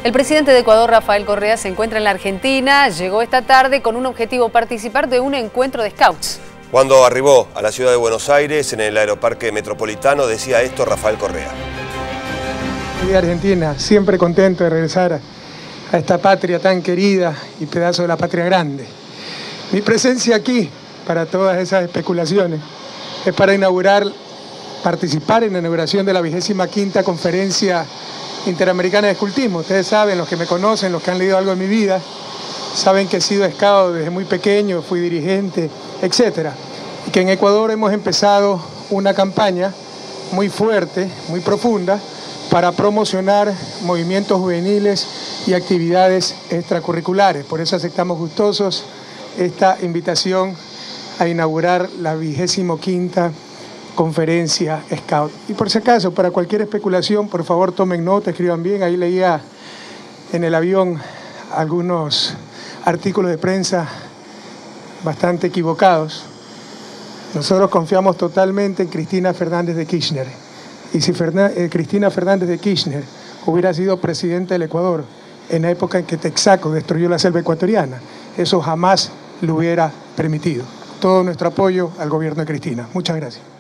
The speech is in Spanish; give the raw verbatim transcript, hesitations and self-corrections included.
El presidente de Ecuador, Rafael Correa, se encuentra en la Argentina. Llegó esta tarde con un objetivo: participar de un encuentro de scouts. Cuando arribó a la ciudad de Buenos Aires, en el aeroparque metropolitano, decía esto Rafael Correa. De Argentina, siempre contento de regresar a esta patria tan querida y pedazo de la patria grande. Mi presencia aquí, para todas esas especulaciones, es para inaugurar, participar en la inauguración de la vigésima quinta conferencia interamericana de escultismo. Ustedes saben, los que me conocen, los que han leído algo de mi vida, saben que he sido scout desde muy pequeño, fui dirigente, etcétera. Y que en Ecuador hemos empezado una campaña muy fuerte, muy profunda, para promocionar movimientos juveniles y actividades extracurriculares. Por eso aceptamos gustosos esta invitación a inaugurar la vigésimo quinta conferencia Scout. Y por si acaso, para cualquier especulación, por favor tomen nota, escriban bien. Ahí leía en el avión algunos artículos de prensa bastante equivocados. Nosotros confiamos totalmente en Cristina Fernández de Kirchner. Y si Ferná, eh, Cristina Fernández de Kirchner hubiera sido presidenta del Ecuador en la época en que Texaco destruyó la selva ecuatoriana, eso jamás lo hubiera permitido. Todo nuestro apoyo al gobierno de Cristina. Muchas gracias.